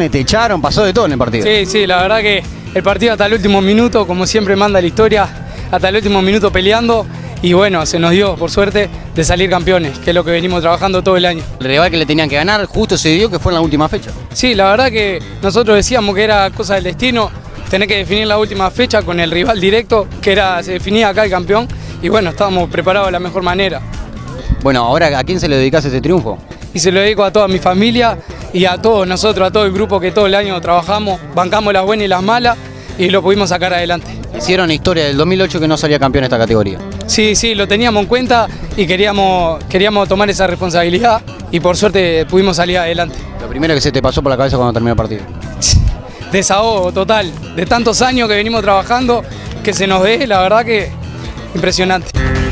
expulsiones, te echaron, pasó de todo en el partido. Sí, sí, la verdad que el partido hasta el último minuto, como siempre manda la historia, hasta el último minuto peleando y bueno, se nos dio, por suerte, de salir campeones, que es lo que venimos trabajando todo el año. El rival que le tenían que ganar justo se dio que fue en la última fecha. Sí, la verdad que nosotros decíamos que era cosa del destino, tener que definir la última fecha con el rival directo, que se definía acá el campeón, y bueno, estábamos preparados de la mejor manera. Bueno, ahora, ¿a quién se le dedicás ese triunfo? Y se lo dedico a toda mi familia y a todos nosotros, a todo el grupo que todo el año trabajamos, bancamos las buenas y las malas y lo pudimos sacar adelante. Hicieron historia del 2008 que no salía campeón esta categoría. Sí, sí, lo teníamos en cuenta y queríamos tomar esa responsabilidad y por suerte pudimos salir adelante. Lo primero que se te pasó por la cabeza cuando terminó el partido. Desahogo total, de tantos años que venimos trabajando, que se nos dé, la verdad que impresionante.